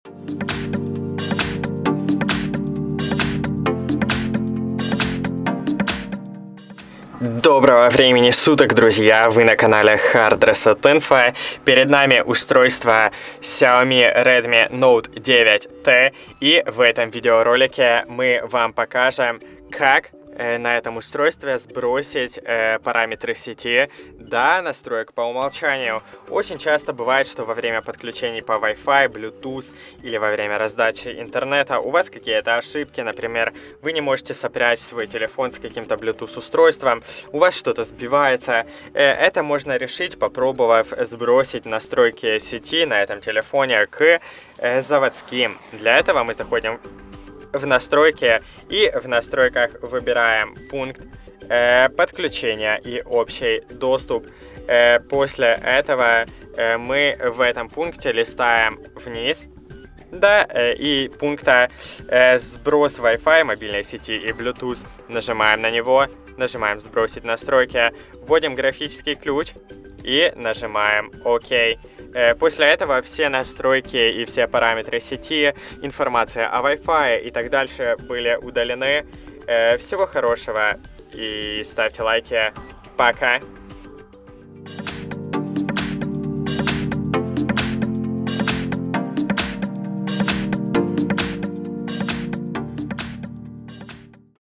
Доброго времени суток, друзья! Вы на канале Hard Reset Info. Перед нами устройство Xiaomi Redmi Note 9T. И в этом видеоролике мы вам покажем, как на этом устройстве сбросить параметры сети до настроек по умолчанию. Очень часто бывает, что во время подключений по Wi-Fi, Bluetooth или во время раздачи интернета у вас какие-то ошибки. Например, вы не можете сопрячь свой телефон с каким-то Bluetooth устройством, у вас что-то сбивается. Это можно решить, попробовав сбросить настройки сети на этом телефоне к заводским. Для этого мы заходим в настройки и в настройках выбираем пункт подключения и общий доступ. После этого мы в этом пункте листаем вниз, и пункта сброс Wi-Fi, мобильной сети и Bluetooth. Нажимаем на него, нажимаем сбросить настройки, вводим графический ключ и нажимаем ОК. После этого все настройки и все параметры сети, информация о Wi-Fi и так дальше были удалены. Всего хорошего и ставьте лайки. Пока!